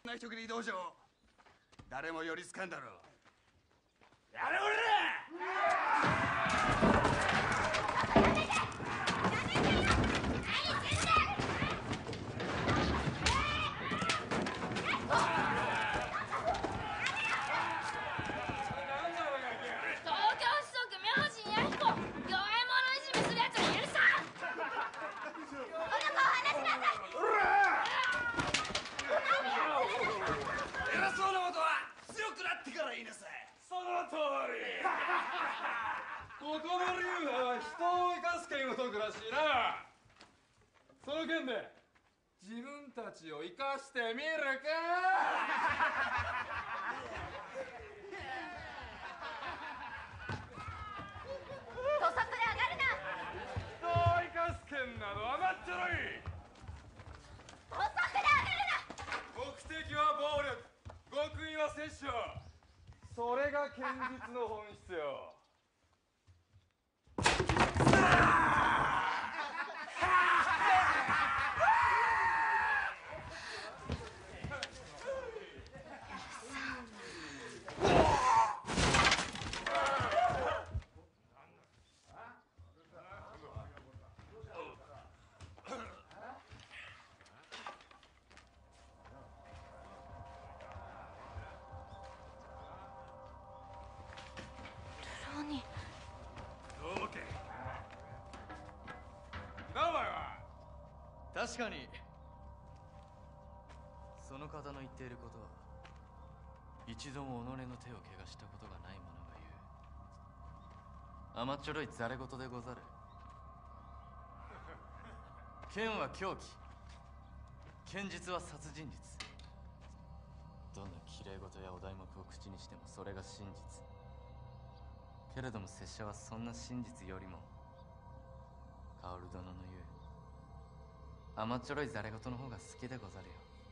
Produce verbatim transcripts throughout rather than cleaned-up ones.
人斬り道場、誰も寄りつかんだろう。やれここの流派は人を生かす剣を解くらしいな。その剣で自分たちを生かしてみるか。 土足で上がるな。 人を生かす剣など甘っちょろい。 土足で上がるな。 目的は暴力、極意は殺生。それが剣術の本質よ。 確かにその方の言っていることは一度も己の手を怪我したことがない者が言う甘っちょろいざれ言でござる。剣は狂気、剣術は殺人術。どんなきれい事やお題目を口にしてもそれが真実。けれども拙者はそんな真実よりも薫殿の言う甘っちょろいざれ言の方が好きでござるよ。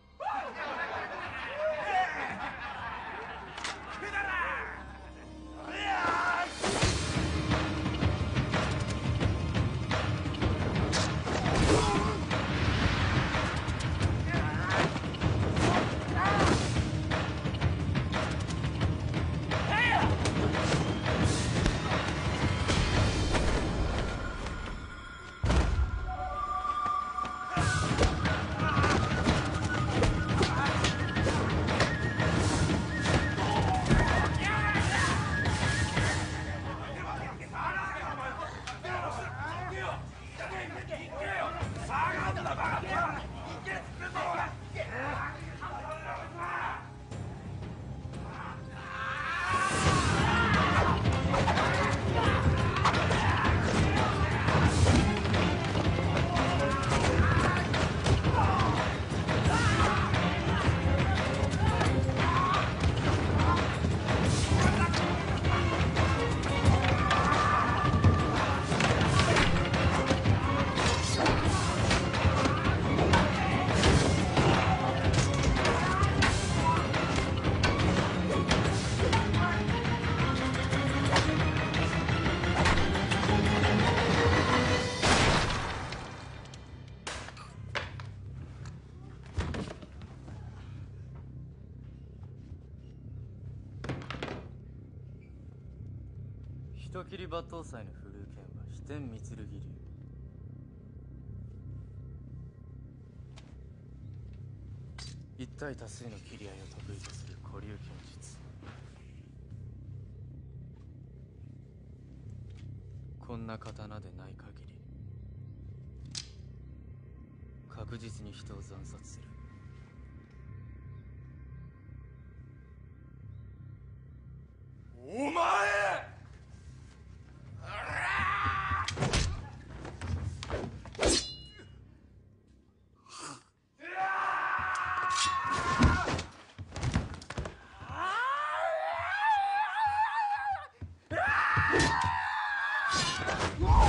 人斬り抜刀斎の振るう剣は飛天御剣流。一体多数の斬り合いを得意とする古流剣術。こんな刀でない限り確実に人を惨殺する。 お前うわ